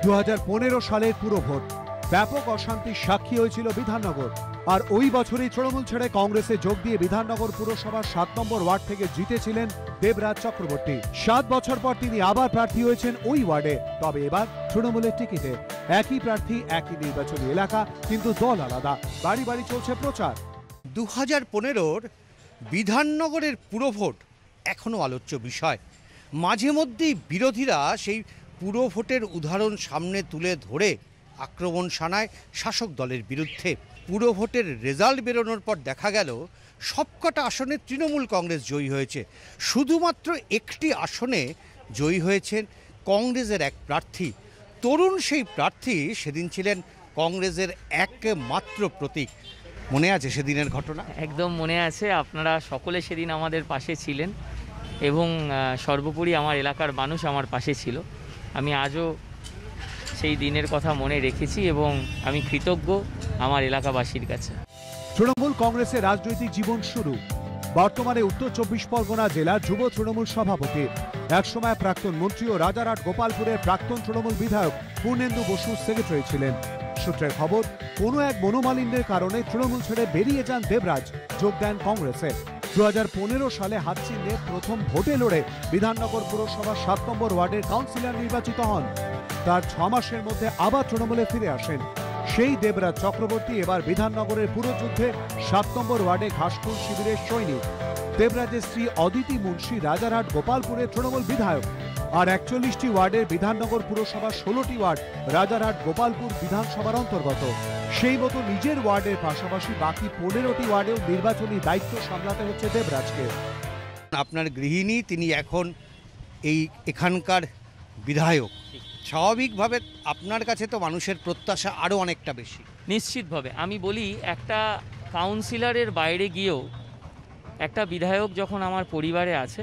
2015 সালের পুরো ভোট ব্যাপক অশান্তির সাক্ষী হয়েছিল বিধাননগর। আর ওই বছরই তৃণমূল ছেড়ে কংগ্রেসে যোগ দিয়ে বিধাননগর পুরসভার 7 নম্বর ওয়ার্ড থেকে জিতেছিলেন দেবরাজ চক্রবর্তী। 7 বছর পর তিনি আবার প্রার্থী হয়েছেন ওই ওয়ার্ডে, তবে এবার তৃণমূলের টিকিটে। একই প্রার্থী, একই নির্বাচনী এলাকা, কিন্তু দল আলাদা। বাড়ি বাড়ি চলছে প্রচার। 2015-র বিধাননগরের পুরভোট এখনও আলোচ্য বিষয়। মাঝে মধ্যেই বিরোধীরা সেই পুরভোটের উদাহরণ সামনে তুলে ধরে আক্রমণ শানায় শাসক দলের বিরুদ্ধে। পুরভোটের রেজাল্ট বেরোনোর পর দেখা গেল সবকটা আসনে তৃণমূল কংগ্রেস জয়ী হয়েছে। শুধুমাত্র একটি আসনে জয়ী হয়েছেন কংগ্রেসের এক প্রার্থী। তরুণ সেই প্রার্থী সেদিন ছিলেন কংগ্রেসের একমাত্র প্রতীক। মনে আছে সেদিনের ঘটনা? একদম মনে আছে। আপনারা সকলে সেদিন আমাদের পাশে ছিলেন এবং সর্বোপরি আমার এলাকার মানুষ আমার পাশে ছিল। আমি আজও সেই দিনের কথা মনে রেখেছি এবং আমি কৃতজ্ঞ আমার এলাকাবাসীর কাছে। তৃণমূল কংগ্রেসের রাজনৈতিক জীবন শুরু। বর্তমানে উত্তর 24 পরগনা জেলার যুব তৃণমূল সভাপতি, একসময় প্রাক্তন মন্ত্রী ও রাজারহাট গোপালপুরের প্রাক্তন তৃণমূল বিধায়ক পূর্ণেন্দু বসু সেক্রেটারি ছিলেন। সূত্রের খবর, কোনো এক মনোমালিন্যের কারণে তৃণমূল ছেড়ে বেরিয়ে যান দেবরাজ, যোগ দেন কংগ্রেসে। 2015 সালে হাত চিহ্নে প্রথম ভোটে লড়ে বিধাননগর পুরসভার 7 নম্বর ওয়ার্ডের কাউন্সিলর নির্বাচিত হন। তার 6 মাসের মধ্যে আবার তৃণমূলে ফিরে আসেন সেই দেবরাজ চক্রবর্তী। এবার বিধাননগরের পুরযুদ্ধে 7 নম্বর ওয়ার্ডে ঘাসফুল শিবিরের সৈনিক। দেবরাজের স্ত্রী অদিতি মুন্সি রাজারহাট গোপালপুরের তৃণমূল বিধায়ক। আর 41টি ওয়ার্ডের বিধাননগর পুরসভার 16টি ওয়ার্ড রাজারহাট গোপালপুর বিধানসভার অন্তর্গত। সেই মতো নিজের ওয়ার্ডের পাশাপাশি বাকি 15টি ওয়ার্ডেও নির্বাচনী দায়িত্ব সামলাতে হচ্ছে দেবরাজকে। আপনার গৃহিণী, তিনি এখন এখানকার বিধায়ক। স্বাভাবিকভাবে আপনার কাছে তো মানুষের প্রত্যাশা আরও অনেকটা বেশি। নিশ্চিতভাবে আমি বলি, একটা কাউন্সিলরের বাইরে গিয়েও একটা বিধায়ক যখন আমার পরিবারে আছে,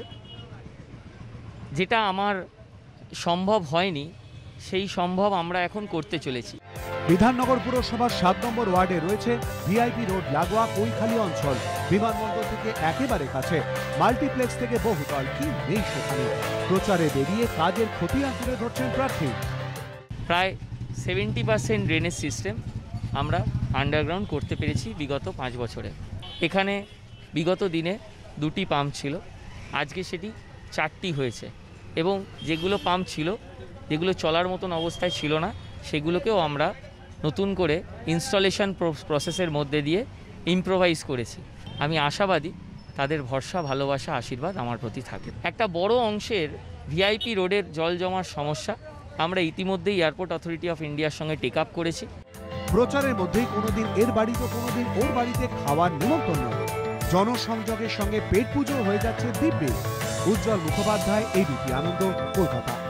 যেটা আমার সম্ভব হয়নি, সেই সম্ভব আমরা এখন করতে চলেছি। বিধাননগর পুরসভার 7 নম্বর ওয়ার্ডে রয়েছে ভিআইপি রোড লাগোয়া কৈখালী অঞ্চল। বিমানবন্দর থেকে একেবারে কাছে, মাল্টিপ্লেক্স থেকে বহুতল, কি নেই সেখানে। প্রচারে বেরিয়ে কাজের খতিয়ান তুলে ধরছেন প্রার্থী। প্রায় 70% ড্রেনেজ সিস্টেম আমরা আন্ডারগ্রাউন্ড করতে পেরেছি বিগত 5 বছরে। এখানে বিগত দিনে 2টি পাম্প ছিল, আজকে সেটি 4টি হয়েছে। এবং যেগুলো পাম্প ছিল, যেগুলো চলার মতন অবস্থায় ছিল না, সেগুলোকেও আমরা নতুন করে ইনস্টলেশন প্রসেসের মধ্যে দিয়ে ইমপ্রোভাইজ করেছি। আমি আশাবাদী তাদের ভরসা, ভালোবাসা, আশীর্বাদ আমার প্রতি থাকে। একটা বড় অংশের ভিআইপি রোডের জল জমার সমস্যা আমরা ইতিমধ্যেই এয়ারপোর্ট অথরিটি অফ ইন্ডিয়ার সঙ্গে টেক আপ করেছি। প্রচারের মধ্যেই কোনোদিন এর বাড়িতে, কোনোদিন ওর বাড়িতে খাওয়ার নিমন্ত্রণ। জনসংযোগের সঙ্গে পেট পুজো হয়ে যাচ্ছে দিব্যি। উজ্জ্বল মুখোপাধ্যায়, এবিপি আনন্দ, কলকাতা।